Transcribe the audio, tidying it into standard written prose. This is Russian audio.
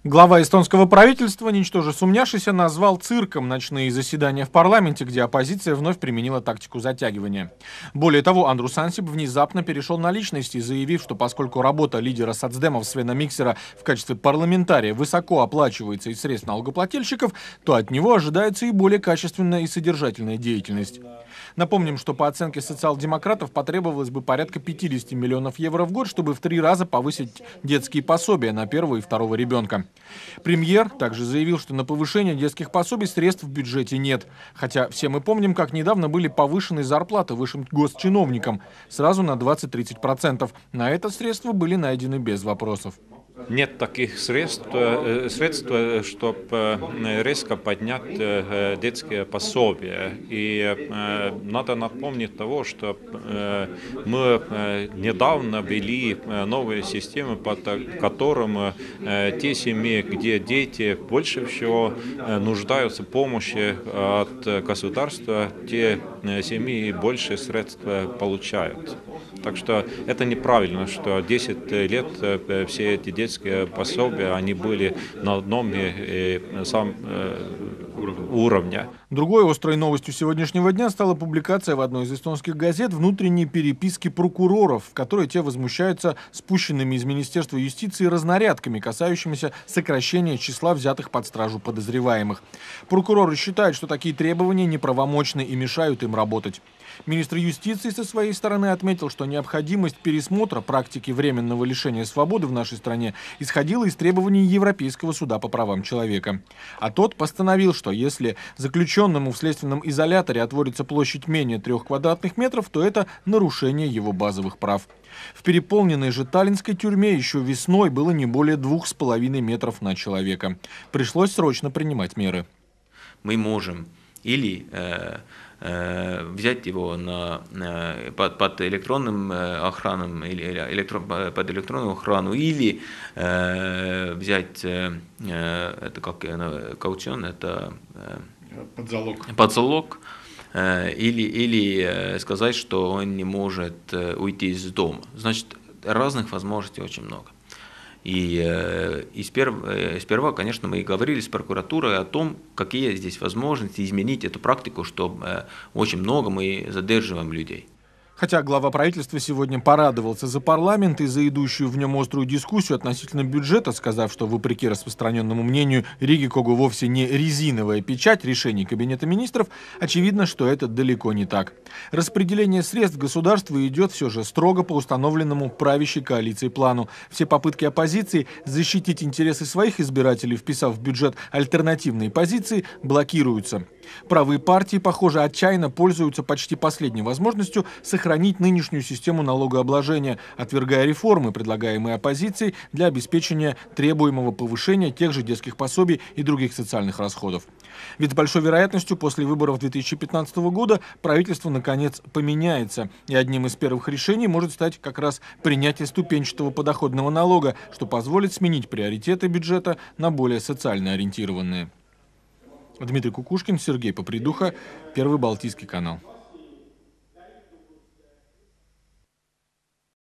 Глава эстонского правительства, ничтоже сумняшися, назвал цирком ночные заседания в парламенте, где оппозиция вновь применила тактику затягивания. Более того, Андрус Ансип внезапно перешел на личности, заявив, что поскольку работа лидера соцдемов Свена Миксера в качестве парламентария высоко оплачивается из средств налогоплательщиков, то от него ожидается и более качественная и содержательная деятельность. Напомним, что по оценке социал-демократов потребовалось бы порядка 50 миллионов евро в год, чтобы в 3 раза повысить детские пособия на первого и второго ребенка. Премьер также заявил, что на повышение детских пособий средств в бюджете нет. Хотя все мы помним, как недавно были повышены зарплаты высшим госчиновникам сразу на 20-30%. На это средства были найдены без вопросов. Нет таких средств, чтобы резко поднять детские пособия. И надо напомнить того, что мы недавно ввели новые системы, по которым те семьи, где дети больше всего нуждаются в помощи от государства, те семьи больше средств получают. Так что это неправильно, что 10 лет все эти детские пособия, они были на одном уровне. Другой острой новостью сегодняшнего дня стала публикация в одной из эстонских газет внутренней переписки прокуроров, в которой те возмущаются спущенными из Министерства юстиции разнарядками, касающимися сокращения числа взятых под стражу подозреваемых. Прокуроры считают, что такие требования неправомочны и мешают им работать. Министр юстиции со своей стороны отметил, что необходимость пересмотра практики временного лишения свободы в нашей стране исходила из требований Европейского суда по правам человека. А тот постановил, что если заключенному в следственном изоляторе отводится площадь менее 3 квадратных метров, то это нарушение его базовых прав. В переполненной же таллинской тюрьме еще весной было не более 2,5 метров на человека. Пришлось срочно принимать меры. Мы можем или взять его под электронным охраном или под электронную охрану, или взять это как кауцион, это под залог, или сказать, что он не может уйти из дома. Значит, разных возможностей очень много. И сперва, конечно, мы и говорили с прокуратурой о том, какие здесь возможности изменить эту практику, что очень много мы задерживаем людей. Хотя глава правительства сегодня порадовался за парламент и за идущую в нем острую дискуссию относительно бюджета, сказав, что, вопреки распространенному мнению, Ригикогу вовсе не резиновая печать решений Кабинета министров, очевидно, что это далеко не так. Распределение средств государства идет все же строго по установленному правящей коалицией плану. Все попытки оппозиции защитить интересы своих избирателей, вписав в бюджет альтернативные позиции, блокируются. Правые партии, похоже, отчаянно пользуются почти последней возможностью сохранить нынешнюю систему налогообложения, отвергая реформы, предлагаемые оппозицией для обеспечения требуемого повышения тех же детских пособий и других социальных расходов. Ведь с большой вероятностью после выборов 2015 года правительство наконец поменяется, и одним из первых решений может стать как раз принятие ступенчатого подоходного налога, что позволит сменить приоритеты бюджета на более социально ориентированные. Дмитрий Кукушкин, Сергей Попридуха, Первый Балтийский канал.